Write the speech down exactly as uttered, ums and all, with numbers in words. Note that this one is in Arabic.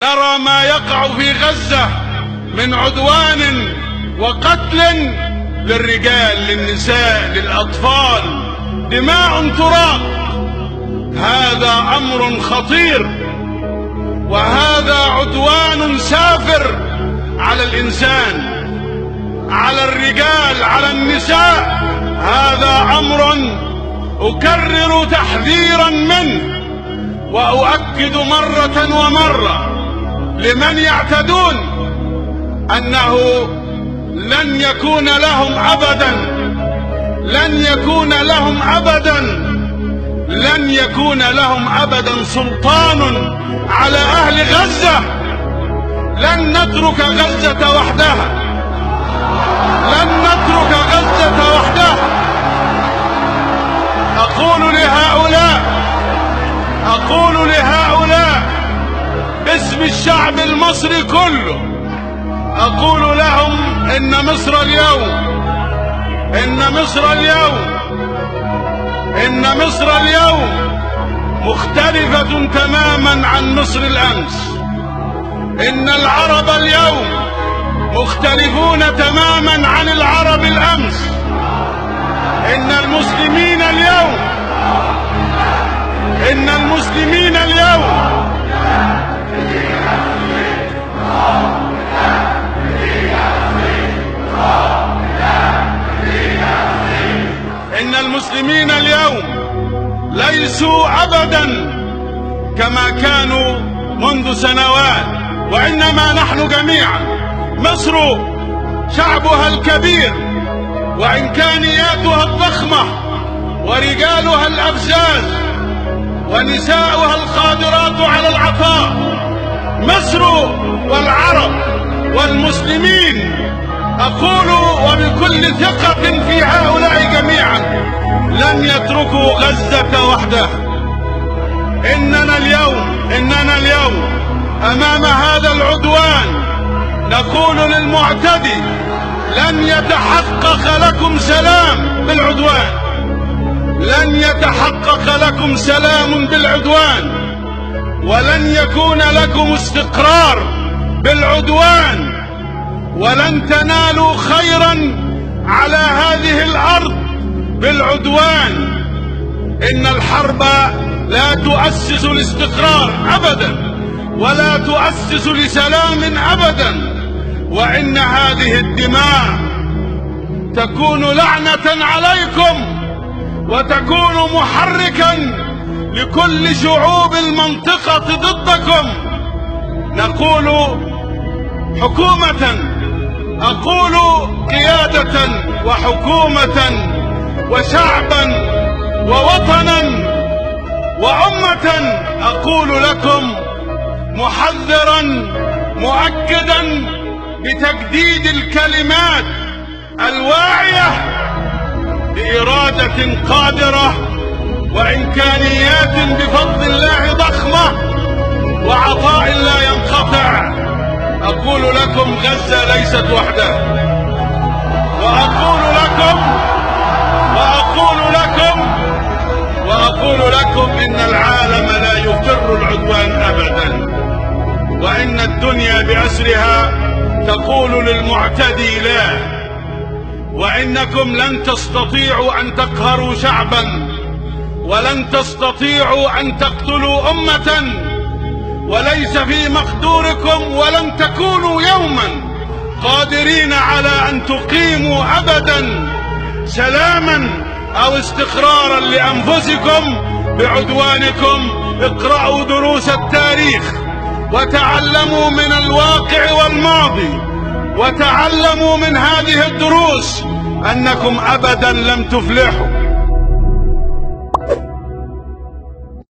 نرى ما يقع في غزة من عدوان وقتل للرجال، للنساء، للأطفال، دماء تراق. هذا أمر خطير، وهذا عدوان سافر على الإنسان، على الرجال، على النساء. هذا أمر أكرر تحذيرا منه، وأؤكد مرة ومرة لمن يعتدون أنه لن يكون لهم أبدا لن يكون لهم أبدا لن يكون لهم أبدا سلطان على أهل غزة. لن نترك غزة وحدها، لن نترك غزة وحدها. أقول لهؤلاء أقول لهؤلاء باسم الشعب المصري كله، أقول لهم إن مصر اليوم إن مصر اليوم إن مصر اليوم مختلفة تماما عن مصر الأمس. إن العرب اليوم مختلفون تماما عن العرب الأمس. إن المسلمين اليوم إن المسلمين اليوم إن المسلمين اليوم ليسوا أبدا كما كانوا منذ سنوات، وإنما نحن جميعا. مصر شعبها الكبير وإمكانياتها الضخمة ورجالها الأفزاز ونساؤها القادرات على العطاء. مصر والعرب والمسلمين، أقول وبكل ثقة في هؤلاء جميعا، لن يتركوا غزة وحدها. إننا اليوم إننا اليوم أمام هذا العدوان نقول للمعتدي: لن يتحقق لكم سلام بالعدوان، لن يتحقق لكم سلام بالعدوان، ولن يكون لكم استقرار بالعدوان، ولن تنالوا خيرا على هذه الأرض بالعدوان. إن الحرب لا تؤسس الاستقرار أبدا، ولا تؤسس لسلام أبدا. وإن هذه الدماء تكون لعنة عليكم، وتكون محركا لكل شعوب المنطقة ضدكم. نقول حكومة، أقول قيادة وحكومة وشعبا ووطنا وأمة، أقول لكم محذرا مؤكدا بتجديد الكلمات الواعية بإرادة قادرة وإمكانيات بفضل الله ضخمة وعطاء لا ينقطع. أقول لكم غزة ليست وحدها، وأقول لكم وأقول لكم وأقول لكم إن العالم لا يقر العدوان أبدا، وإن الدنيا بأسرها تقول للمعتدي لا. وإنكم لن تستطيعوا أن تقهروا شعبا، ولن تستطيعوا أن تقتلوا أمة، وليس في مقدوركم، ولن تكونوا يوما قادرين على أن تقيموا أبدا سلاما أو استقرارا لأنفسكم بعدوانكم. اقرأوا دروس التاريخ وتعلموا من الواقع والماضي، وتعلموا من هذه الدروس أنكم أبدا لم تفلحوا.